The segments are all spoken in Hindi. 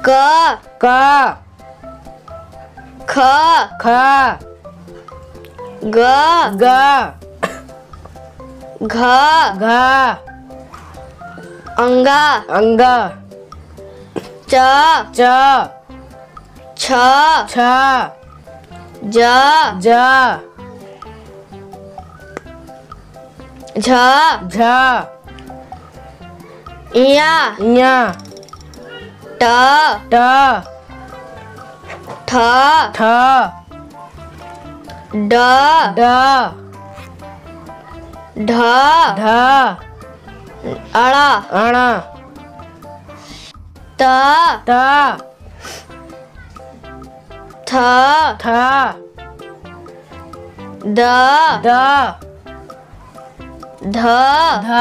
क क ख ख ग ग घ घ अंगा अंग च च छ छ ज ज झ झ इया ञ ट ट ठ ठ ड ड ढ ढ अड़ा अण त त थ थ द द ध ध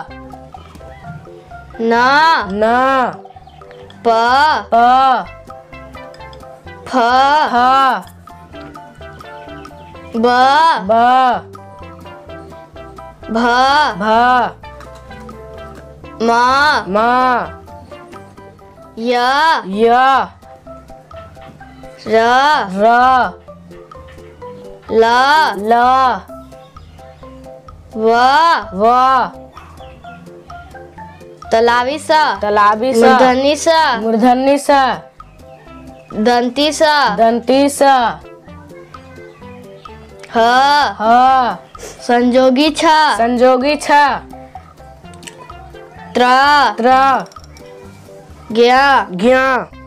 न न प प फ फ ब ब भ भ म म य य र र ल ल व व तलावी स तलाबी स मूर्धनी स मूर्धन्य स दंती स दंती स ह ह संजोगी छ संजोगी छ त्र त्र ज्ञ ज्ञ